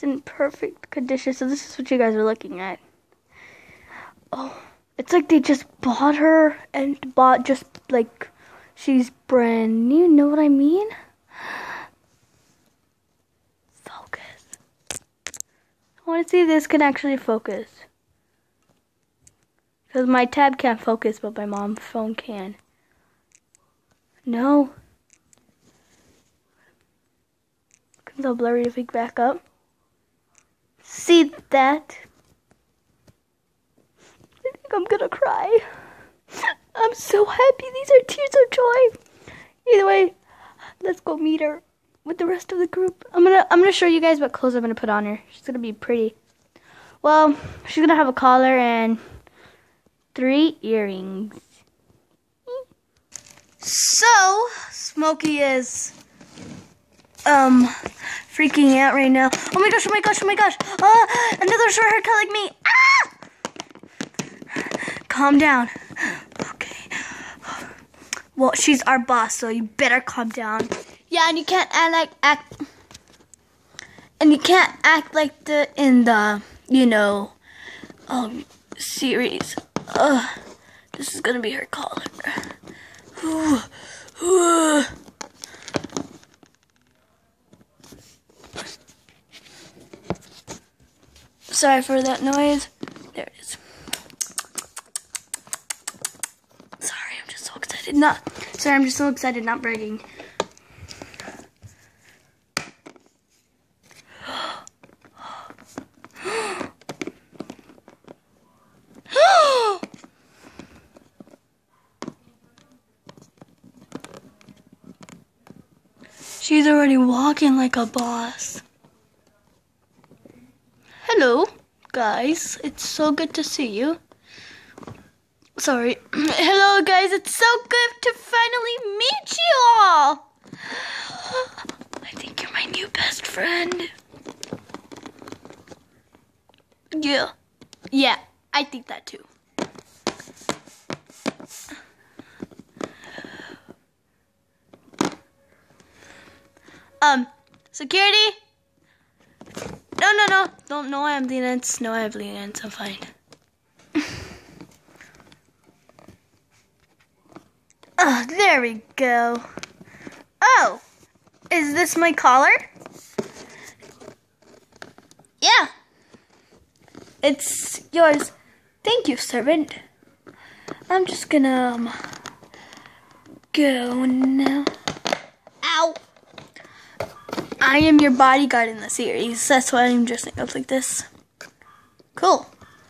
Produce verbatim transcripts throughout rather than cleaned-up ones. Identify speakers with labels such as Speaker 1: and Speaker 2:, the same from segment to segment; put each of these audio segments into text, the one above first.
Speaker 1: It's in perfect condition. So this is what you guys are looking at. Oh, it's like they just bought her and bought just like she's brand new. You know what I mean? Focus. I want to see if this can actually focus. Because my tab can't focus, but my mom's phone can. No. It's so blurry if we back up. See that? I think I'm gonna cry. I'm so happy. These are tears of joy. Either way, let's go meet her with the rest of the group. I'm gonna I'm gonna show you guys what clothes I'm gonna put on her. She's gonna be pretty. Well, she's gonna have a collar and three earrings. So Smokey is um freaking out right now. Oh my gosh! Oh my gosh! Oh my gosh! Ah, another short haircut like me. Ah! Calm down. Okay. Well, she's our boss, so you better calm down. Yeah, and you can't act like act, and you can't act like the in the you know um series. Ugh, this is gonna be her collar. Ooh, ooh. Sorry for that noise. There it is. Sorry, I'm just so excited. Not sorry, I'm just so excited, not bragging. She's already walking like a boss. Hello, guys. It's so good to see you. Sorry. Hello, guys. It's so good to finally meet you all. I think you're my new best friend. Yeah. Yeah, I think that too. Um, security? No, no, no. Don't, no, I have Leonance. No, I have Leonance. I'm fine. Oh, there we go. Oh, is this my collar? Yeah. It's yours. Thank you, servant. I'm just gonna, um, go now. Ow. I am your bodyguard in the series. That's why I'm dressing up like this. Cool.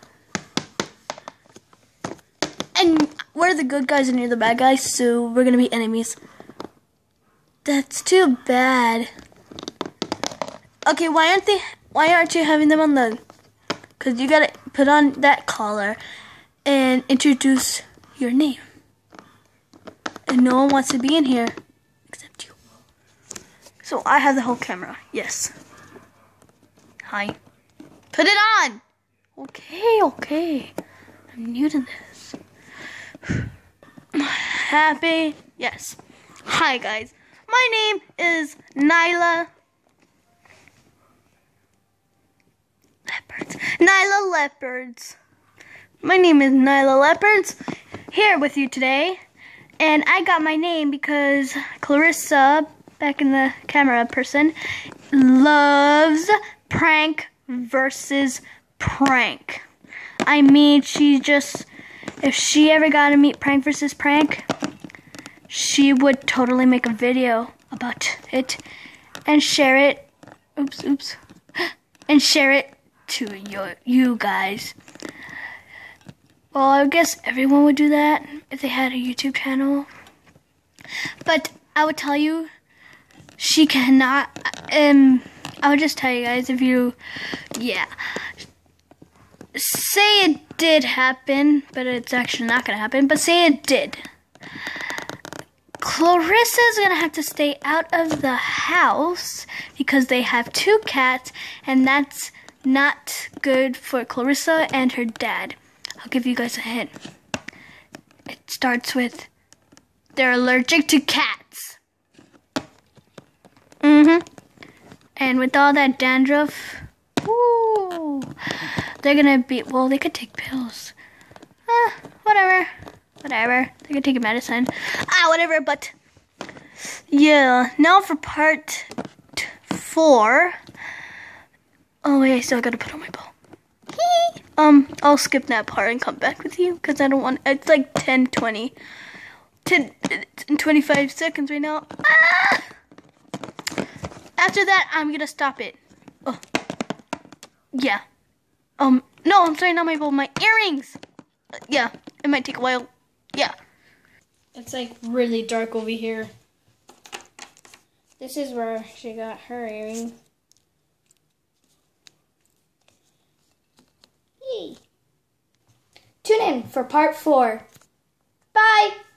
Speaker 1: And we're the good guys and you're the bad guys, so we're gonna be enemies. That's too bad. Okay, why aren't they? Why aren't you having them on the? Cause you gotta put on that collar and introduce your name. And no one wants to be in here except you. So I have the whole camera. Yes. Hi. Put it on. Okay, okay. I'm new to this. Happy? Yes. Hi, guys. My name is Nyla Leopards. Nyla Leopards. My name is Nyla Leopards. Here with you today. And I got my name because Clarissa, back in the camera person, loves prank versus prank. I mean, she just, if she ever got to meet prank versus prank, she would totally make a video about it and share it. Oops, oops. And share it to you, you guys. Well, I guess everyone would do that if they had a YouTube channel. But I would tell you, she cannot, um, I would just tell you guys if you, yeah. Say it did happen, but it's actually not going to happen, but say it did. Clarissa's going to have to stay out of the house because they have two cats, and that's not good for Clarissa and her dad. I'll give you guys a hint. It starts with, they're allergic to cats. Mm-hmm. And with all that dandruff Woo! They're gonna be, well, they could take pills. Ah, whatever. Whatever. They could take a medicine. Ah, whatever, but yeah. Now for part t- four. Oh, wait, I still gotta put on my bow. um, I'll skip that part and come back with you because I don't want, it's like ten, twenty. ten and twenty-five seconds right now. Ah! After that, I'm gonna stop it. Oh. Yeah. Um, no, I'm sorry, not my bow, my earrings. Uh, yeah, it might take a while. Yeah.
Speaker 2: It's like really dark over here. This is where she got her earring. Yay. Tune in for part four. Bye.